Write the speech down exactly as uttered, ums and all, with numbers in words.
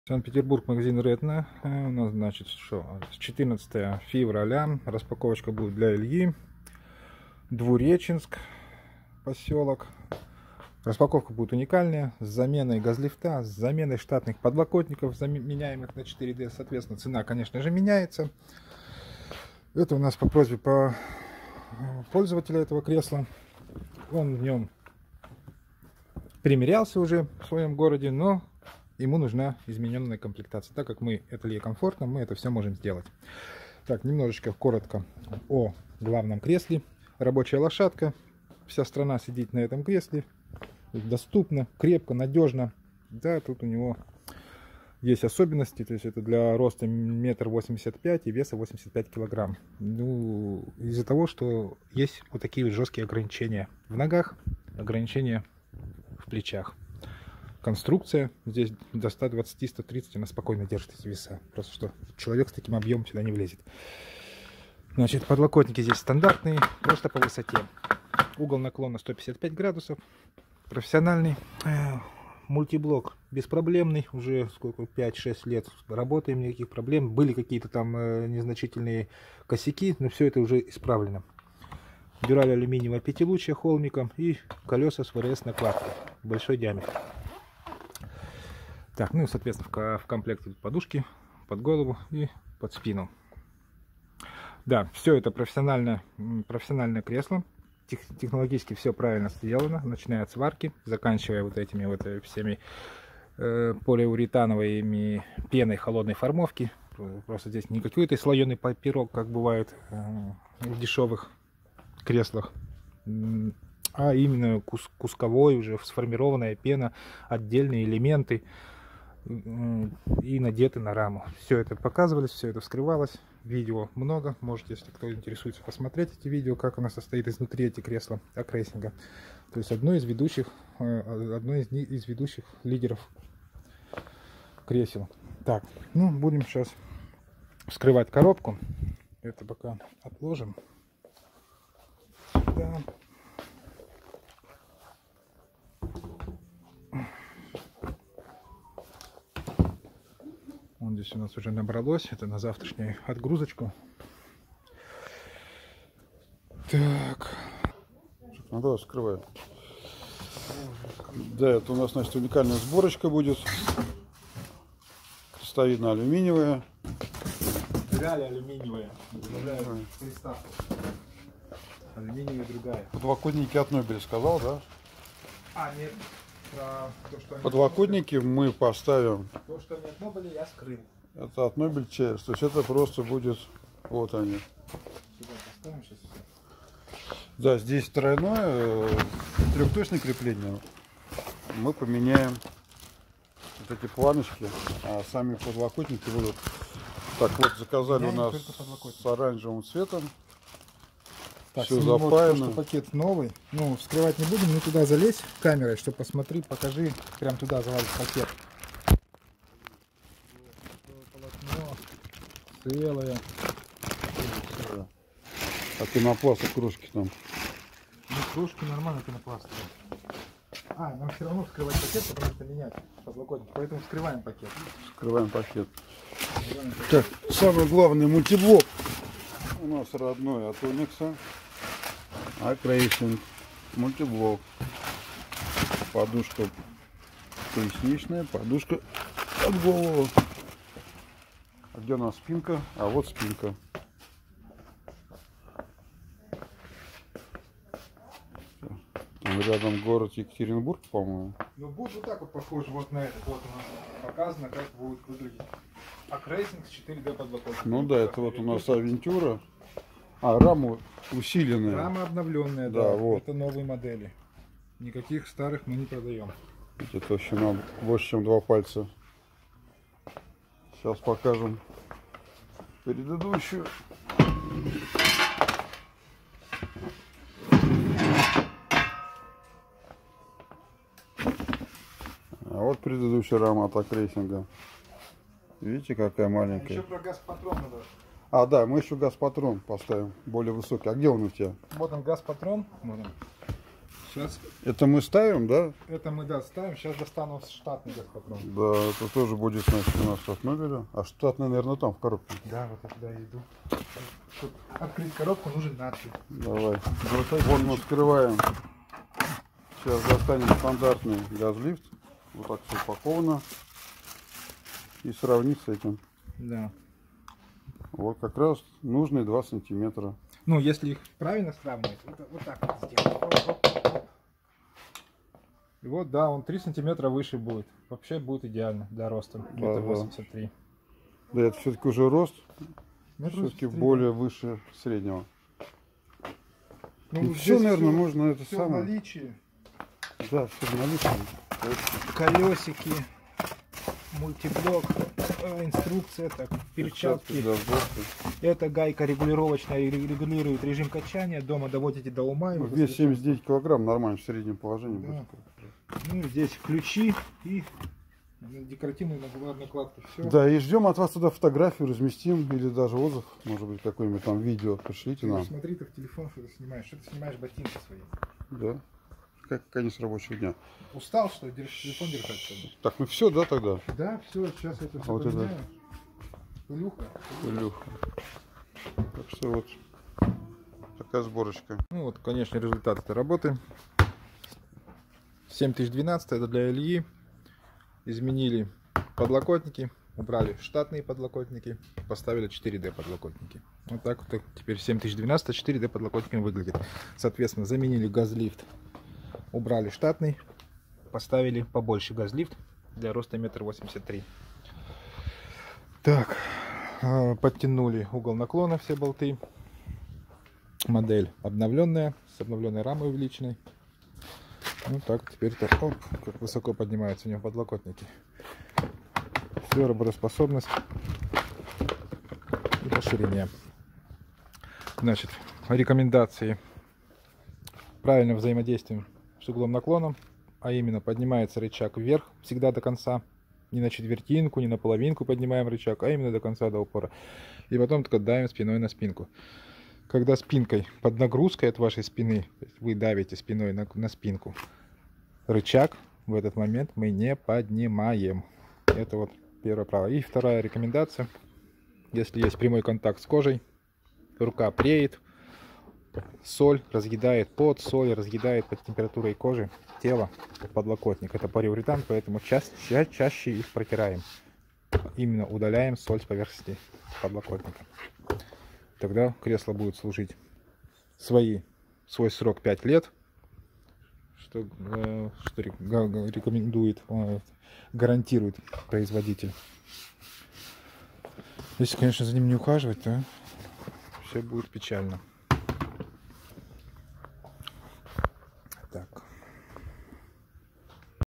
Санкт-Петербург, магазин Ретно. У нас, значит, что? четырнадцатое февраля. Распаковочка будет для Ильи. Двуреченск, поселок. Распаковка будет уникальная. С заменой газлифта, с заменой штатных подлокотников, заменяемых на четыре дэ. Соответственно, цена, конечно же, меняется. Это у нас по просьбе по пользователя этого кресла. Он в нем примерялся уже в своем городе, но ему нужна измененная комплектация. Так как мы это ли комфортно, мы это все можем сделать. Так, немножечко коротко о главном кресле. Рабочая лошадка. Вся страна сидит на этом кресле. Доступно, крепко, надежно. Да, тут у него есть особенности. То есть это для роста метр восемьдесят пять и веса восемьдесят пять килограмм. Ну, из-за того, что есть вот такие вот жесткие ограничения в ногах, ограничения в плечах. Конструкция здесь до ста двадцати — ста тридцати она спокойно держит эти веса. Просто что человек с таким объемом сюда не влезет. Значит, подлокотники здесь стандартные, просто по высоте. Угол наклона сто пятьдесят пять градусов. Профессиональный. Мультиблок беспроблемный. Уже сколько, пять-шесть лет работаем, никаких проблем. Были какие-то там незначительные косяки, но все это уже исправлено. Дюраль алюминиевая пятилучья холмиком и колеса с вэ эр эс накладкой. Большой диаметр. Так, ну и соответственно в комплекте подушки под голову и под спину. Да, все это профессиональное, профессиональное кресло. Тех, технологически все правильно сделано, начиная от сварки, заканчивая вот этими вот всеми э, полиуретановыми пеной холодной формовки. Просто здесь не какой-то слоеный пирог, как бывает э, в дешевых креслах, а именно кус кусковой, уже сформированная пена, отдельные элементы и надеты на раму. Все это показывалось, все это вскрывалось. Видео много, можете, если кто интересуется, посмотреть эти видео, как у нас состоит изнутри эти кресла акрейсинга. То есть одно из ведущих, одно из, из ведущих лидеров кресел. Так, ну будем сейчас вскрывать коробку. Это пока отложим сюда. Вон здесь у нас уже набралось. Это на завтрашнюю отгрузочку. Так. Ну да, скрываю. Да, это у нас, значит, уникальная сборочка будет. Крестовидно-алюминиевая. Реально алюминиевая. Добавляю приставку. Алюминиевая другая. Подлокотники от Нобеля сказал, да? А, нет. То, что подлокотники мы поставим. То, что не от Нобеля, я скрыл. Это от Нобель Chairs. То есть это просто будет. Вот они. Сюда поставим сейчас. Да, здесь тройное, трехточное крепление. Мы поменяем вот эти планочки, а сами подлокотники будут. Так вот, заказали у нас с оранжевым цветом. Так, все запаяно. Вот, пакет новый. Ну, вскрывать не будем, мы туда залезь камерой, что посмотри, покажи, прям туда залазить пакет. Полотно целое. А пенопласт, кружки там. Ну, кружки нормально пенопластовые. А, нам все равно вскрывать пакет, потому что менять подлокотник. Поэтому вскрываем пакет. Вскрываем пакет. Вскрываем пакет. Так, самый главный мультиблок у нас родной от Уникса. Акрейсинг. Мультиблок. Подушка поясничная, подушка от головы. А где у нас спинка? А вот спинка. Там рядом город Екатеринбург, по-моему. Ну, будет вот так вот похож вот на этот. Вот у нас показано, как будет выглядеть акрейсинг с четыре дэ подлокотником. Ну да, это вот у нас Авентура. А, рама усиленная. Рама обновленная, да. Да, вот. Это новые модели. Никаких старых мы не продаем. Это толщина больше, чем два пальца. Сейчас покажем предыдущую. А вот предыдущая рама от акрейсинга. Видите, какая маленькая. Еще про газ-патрон надо. А, да, мы еще газ-патрон поставим, более высокий. А где он у тебя? Вот он, газ-патрон. Вот он. Сейчас Это мы ставим, да? это мы доставим. Сейчас достану штатный газ попробуем. Да, это тоже будет, значит, у нас от Нобеля. А штатный, наверное, там, в коробке. Да, вот я туда и иду. Чтобы открыть коробку, нужен надпись. Давай. Вот мы вскрываем. Сейчас достанем стандартный газлифт. Вот так все упаковано. И сравнить с этим. Да. Вот как раз нужные два сантиметра. Ну, если их правильно сравнивать, вот, вот так вот сделать. Оп, оп, оп. И вот, да, он три сантиметра выше будет. Вообще будет идеально для роста. Да, Это да. восемьдесят три. Да, это все-таки уже рост. Метр Все-таки восемьдесят три, более да. выше среднего. Ну, И здесь все, наверное, всё- можно это всё в самое. наличии. Да, все в наличии. Колесики, мультиблок, э, инструкция, так, перчатки. Да, сборки. Это гайка регулировочная и регулирует режим качания. Дома доводите до ума. и Ну, вот вес если- семьдесят девять килограмм, нормально, в среднем положении Да. будет. Ну, здесь ключи и декоративные накладки. Все. Да, и ждем от вас туда фотографию, разместим, или даже отзыв, может быть, какое-нибудь там видео, пришлите нам. Смотри, ты в телефон что ты снимаешь. Что ты снимаешь ботинки свои? Да, как конец рабочего дня. Устал, что ли? Держ- телефон держать, что ли? Так, ну все, да, тогда? Да, все, сейчас это все Вот это- поменяю. Пылюха. Илюха. Так что вот такая сборочка. Ну вот, конечно, результат этой работы. семь тысяч двенадцать, это для Ильи. Изменили подлокотники, убрали штатные подлокотники, поставили четыре дэ подлокотники. Вот так вот теперь семь тысяч двенадцать четыре дэ подлокотниками выглядит. Соответственно, заменили газлифт, убрали штатный, поставили побольше газлифт для роста метр восемьдесят три. Так, э, подтянули угол наклона, все болты. Модель обновленная, с обновленной рамой увеличенной. Ну так, теперь-то, оп, как высоко поднимаются у него подлокотники. Все, работоспособность и по ширине. Значит, рекомендации. Правильно взаимодействуем с углом наклона, а именно поднимается рычаг вверх всегда до конца. Не на четвертинку, не на половинку поднимаем рычаг, а именно до конца, до упора. И потом только давим спиной на спинку. Когда спинкой под нагрузкой от вашей спины, то есть вы давите спиной на, на спинку, рычаг в этот момент мы не поднимаем. Это вот первое правило. И вторая рекомендация. Если есть прямой контакт с кожей, рука преет, соль разъедает пот, соль разъедает под температурой кожи тело, подлокотник. Это полиуретан, поэтому ча ча чаще их протираем. Именно удаляем соль с поверхности подлокотника. Тогда кресло будет служить свои, свой срок пять лет, что, э, что рекомендует, э, гарантирует производитель. Если, конечно, за ним не ухаживать, то все будет печально.